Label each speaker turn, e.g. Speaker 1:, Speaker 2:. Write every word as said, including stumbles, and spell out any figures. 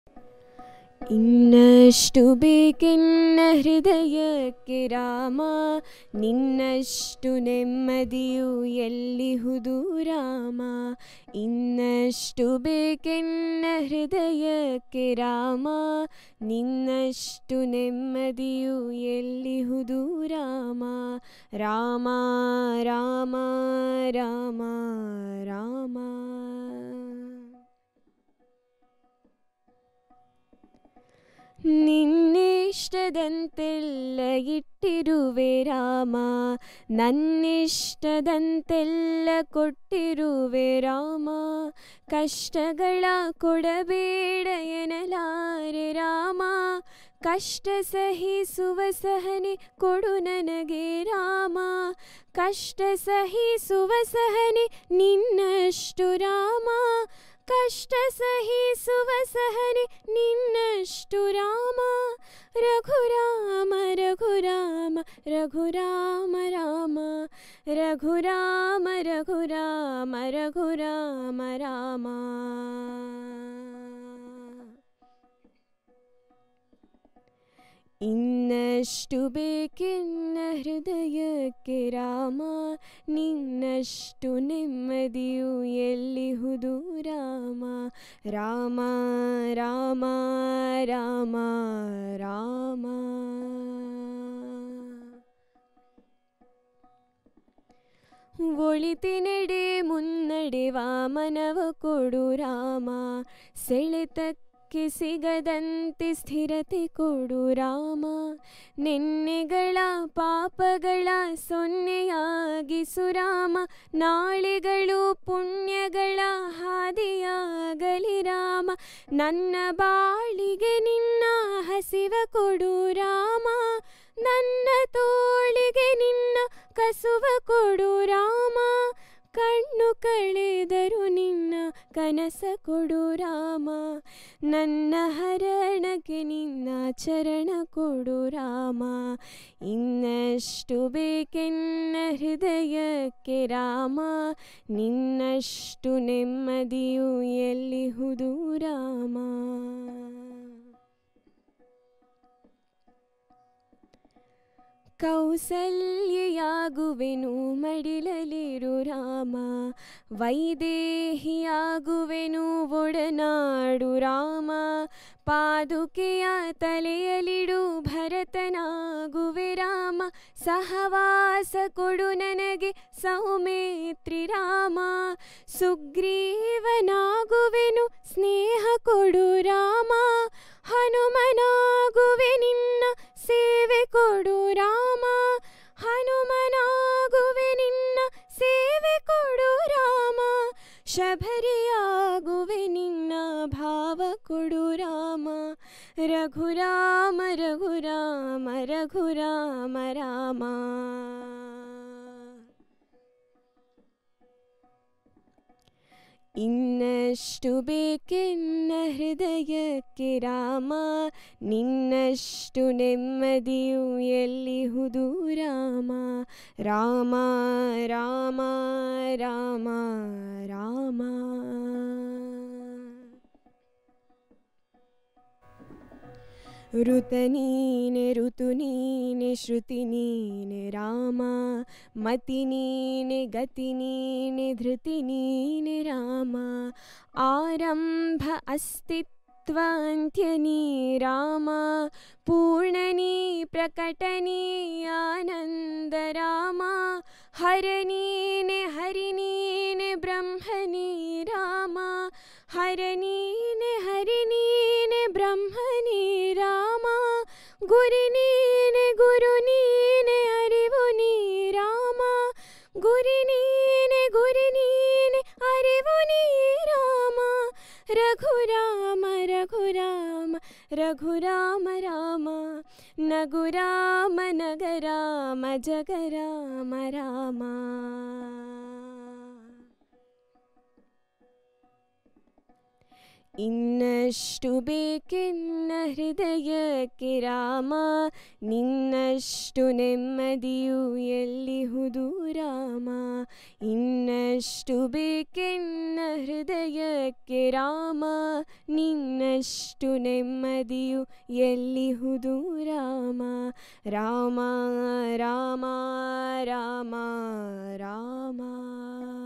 Speaker 1: ಇನ್ನಷ್ಟು ಬೇಕೆನ್ನ ಹೃದಯಕ್ಕೆ ರಾಮ, ನಿನ್ನಷ್ಟು ನೆಮ್ಮದಿಯು ಎಲ್ಲಿಹುದು ರಾಮ. ಇನ್ನಷ್ಟು ಬೇಕೆನ್ನ ಹೃದಯಕ್ಕೆ ರಾಮ, ನಿನ್ನಷ್ಟು ನೆಮ್ಮದಿಯು ಎಲ್ಲಿಹುದು ರಾಮ. ರಾಮ ರಾಮ ರಾಮ ರಾಮ. ನಿನ್ನಿಷ್ಟದಂತೆಲ್ಲ ಇಟ್ಟಿರುವೆ ರಾಮ, ನನ್ನಿಷ್ಟದಂತೆಲ್ಲ ಕೊಟ್ಟಿರುವೆ ರಾಮ. ಕಷ್ಟಗಳ ಕೊಡಬೇಡ ಎನ್ನಲಾರೆ ರಾಮ, ಕಷ್ಟ ಸಹಿಸುವ ಸಹನೆ ಕೊಡು ನನಗೆ ರಾಮ. ಕಷ್ಟ ಸಹಿಸುವ ಸಹನೆ ನಿನ್ನಷ್ಟು ರಾಮ, ಕಷ್ಟ ಸಹಿಸುವ ಸಹನೆ ನಿನ್ನಷ್ಟು ರಾಮ. ರಘುರಾಮ ರಘುರಾಮ ರಘುರಾಮ ರಾಮ, ರಘುರಾಮ ರಘುರಾಮ ರಘುರಾಮ ರಾಮ. ಇನ್ನಷ್ಟು ಬೇಕೆನ್ನ ಹೃದಯಕ್ಕೆ ರಾಮ, ನಿನ್ನಷ್ಟು ನೆಮ್ಮದಿಯು ಎಲ್ಲಿಹುದು ರಾಮ. ರಾಮ ರಾಮ ರಾಮ ರಾಮ. ಒಳಿತಿನೆಡೆ ಮುನ್ನಡೆವ ಮನವ ಕೊಡು ರಾಮ, ಸೆಳೆತಕ್ಕೆ ಸಿಗದಂತೆ ಸ್ಥಿರತೆ ಕೊಡು ರಾಮ. ನೆನ್ನೆಗಳ ಪಾಪಗಳ ಸೊನ್ನೆಯಾಗಿಸು ರಾಮ, ನಾಳೆಗಳು ಪುಣ್ಯಗಳ ಹಾದಿಯಾಗಲಿ ರಾಮ. ನನ್ನ ಬಾಳಿಗೆ ನಿನ್ನ ಹಸಿವ ಕೊಡು ರಾಮ, ನನ್ನ ತೋಳಿಗೆ ನಿನ್ನ ಕಸುವ ಕೊಡು ರಾಮ. ಕಣ್ಣು ಕಳೆದರು ನಿನ್ನ ಕನಸ ಕೊಡು ರಾಮ, ನನ್ನ ಹರಣಕ್ಕೆ ನಿನ್ನ ಚರಣ ಕೊಡು ರಾಮ. ಇನ್ನಷ್ಟು ಬೇಕೆನ್ನ ಹೃದಯಕ್ಕೆ ರಾಮ, ನಿನ್ನಷ್ಟು ನೆಮ್ಮದಿಯು ಎಲ್ಲಿಹುದು ರಾಮ. ಕೌಸಲ್ಯೆಯಾಗುವೆನು ಮಡಿಲಲಿರು ರಾಮ, ವೈದೇಹಿಯಾಗುವೆನು ಒಡನಾಡು ರಾಮ. ಪಾದುಕೆಯ ತಲೆಯಲಿಡು ಭರತನಾಗುವೆ ರಾಮ, ಸಹವಾಸ ಕೊಡು ನನಗೆ ಸೌಮೇತ್ರಿ ರಾಮ. ಸುಗ್ರೀವನಾಗುವೆನು ಸ್ನೇಹ ಕೊಡು ರಾಮ, ಹನುಮನಾಗುವೆ ನಿನ್ನ ಸೇವೆ ಕೊಡು ರಾಮ. ಹನುಮನಾಗುವೆ ನಿನ್ನ ಸೇವೆ ಕೊಡು ರಾಮ, ಶಬರಿಯಾಗುವೆ ನಿನ್ನ ಭಾವ ಕೊಡು ರಾಮ. ರಘುರಾಮ ರಘುರಾಮ ರಘುರಾಮ ರಾಮ. ಇನ್ನಷ್ಟು ಬೇಕೆನ್ನ ಹೃದಯಕ್ಕೆ ರಾಮ, ನಿನ್ನಷ್ಟು ನೆಮ್ಮದಿಯು ಎಲ್ಲಿಹುದು ರಾಮ. ರಾಮ ರಾಮ ರಾಮ ರಾಮ. ಋತ ನೀನೆ ಋತು ನೀನೆ ಶ್ರುತಿ ನೀನೆ ರಾಮ, ಮತಿ ನೀನೆ ಗತಿ ನೀನೆ ಧೃತಿ ನೀನೆ ರಾಮ. ಆರಂಭ ಅಸ್ತಿತ್ವ ಅಂತ್ಯ ನೀ ರಾಮ, ಪೂರ್ಣನೀ ಪ್ರಕಟನೀ ಆನಂದ ರಾಮ. ಹರ ನೀನೆ ಹರಿ ನೀನೆ ಬ್ರಹ್ಮ ನೀ ರಾಮ, ಹರ ನೀನೆ ಹರಿ ನೀನೆ ಬ್ರಹ್ಮ ನೀ ರಾಮ. ಗುರಿ ನೀನೆ ಗುರು ನೀನೆ ಅರಿವು ನೀ ರಾಮ, ಗುರಿ ನೀನೆ ಗುರಿ ನೀನೆ ಅರಿವು ನೀ ರಾಮ. ರಘುರಾಮ ರಘುರಾಮ ರಘುರಾಮ ರಾಮ, ನಗುರಾಮ ನಗರಾಮ ಜಗರಾಮ ರಾಮ. ಇನ್ನಷ್ಟು ಬೇಕೆನ್ನ ಹೃದಯಕ್ಕೆ ರಾಮ, ನಿನ್ನಷ್ಟು ನೆಮ್ಮದಿಯು ಎಲ್ಲಿಹುದು ರಾಮ. ಇನ್ನಷ್ಟು ಬೇಕೆನ್ನ ಹೃದಯಕ್ಕೆ ರಾಮ, ನಿನ್ನಷ್ಟು ನೆಮ್ಮದಿಯು ಎಲ್ಲಿಹುದು ರಾಮ. ರಾಮ ರಾಮ ರಾಮ ರಾಮ.